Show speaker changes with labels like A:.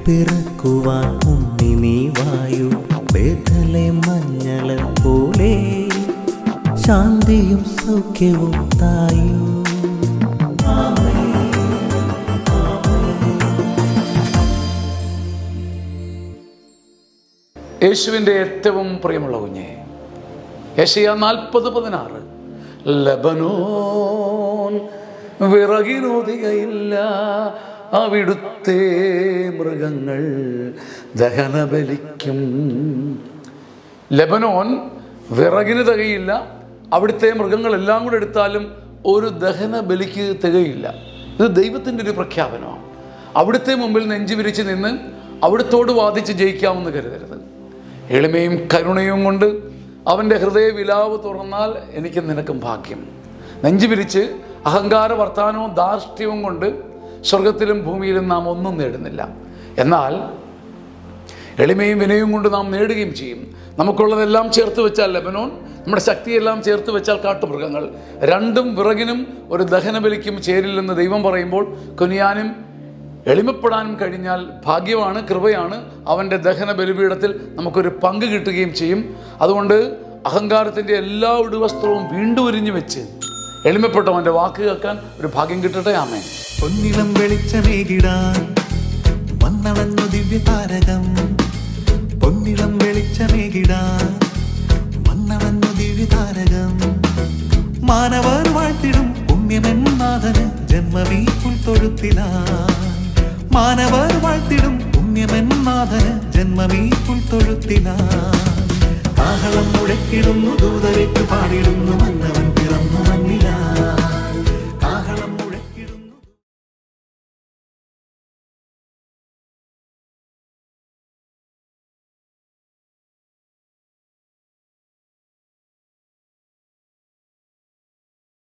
A: പിറക്കുവാൻ ഉണ്ണി നീ വായു. ബേഥലേം മഞ്ഞള പോലെ ശാന്തിയും സൗഖ്യവും തായു.
B: യേശുവിൻ്റെ ഏറ്റവും പ്രിയമുള്ള കുഞ്ഞെ, യെശയ്യാ 40:16 ലബനോൻ വിറകിനോതികയില്ല, അവിടുത്തെ മൃഗങ്ങൾ ദഹനബലിക്കും. ലബനോൻ വിറകിന് തികയില്ല, അവിടുത്തെ മൃഗങ്ങളെല്ലാം കൂടെ എടുത്താലും ഒരു ദഹന ബലിക്ക് തികയില്ല. ഇത് ദൈവത്തിൻ്റെ ഒരു പ്രഖ്യാപനമാണ്. അവിടുത്തെ മുമ്പിൽ നെഞ്ചു വിരിച്ച് നിന്ന് അവിടുത്തോട് വാദിച്ച് ജയിക്കാമെന്ന് കരുതരുത്. എളിമയും കരുണയും കൊണ്ട് അവൻ്റെ ഹൃദയ വിലാവ് തുറന്നാൽ എനിക്ക് നിനക്കും ഭാഗ്യം. നെഞ്ചു വിരിച്ച് അഹങ്കാര വർത്താനവും ധാർഷ്ട്യവും കൊണ്ട് സ്വർഗത്തിലും ഭൂമിയിലും നാം ഒന്നും നേടുന്നില്ല. എന്നാൽ എളിമയും വിനയവും കൊണ്ട് നാം നേടുകയും ചെയ്യും. നമുക്കുള്ളതെല്ലാം ചേർത്ത് വെച്ചാൽ ലബനോൻ, നമ്മുടെ ശക്തിയെല്ലാം ചേർത്ത് വെച്ചാൽ കാട്ടുമൃഗങ്ങൾ. രണ്ടും വിറകിനും ഒരു ദഹനബലിക്കും ചേരില്ലെന്ന് ദൈവം പറയുമ്പോൾ കുനിയാനും എളിമപ്പെടാനും കഴിഞ്ഞാൽ ഭാഗ്യമാണ്, കൃപയാണ്. അവൻ്റെ ദഹന ബലിപീഠത്തിൽ നമുക്കൊരു പങ്ക് കിട്ടുകയും ചെയ്യും. അതുകൊണ്ട് അഹങ്കാരത്തിൻ്റെ എല്ലാ ഉടുവസ്ത്രവും വീണ്ടും ഉരിഞ്ഞു വെച്ച് എളിമപ്പെട്ടവൻ്റെ വാക്ക് കേൾക്കാൻ ഒരു ഭാഗ്യം കിട്ടട്ടെ. ആമേൻ.
A: പൊന്നിളം വെളിച്ചമേകിടാൻ വന്നവന്നു ദിവ്യ താരകം. പൊന്നിളം വെളിച്ചമേകിടാൻ വന്നവന്നു ദിവ്യ താരകം. മാനവർ വാഴ്ത്തിടും പുണ്യമെന്നാഥന് ജന്മമീ പുൽത്തൊഴുത്തിലായി. മാനവർ വാഴ്ത്തിടും പുണ്യമെന്നാഥന് ജന്മമീ പുൽത്തൊഴുത്തിലായി. കാഹളം മുഴക്കിടുന്നു, ദൂതരേറ്റു പാടിടുന്നു,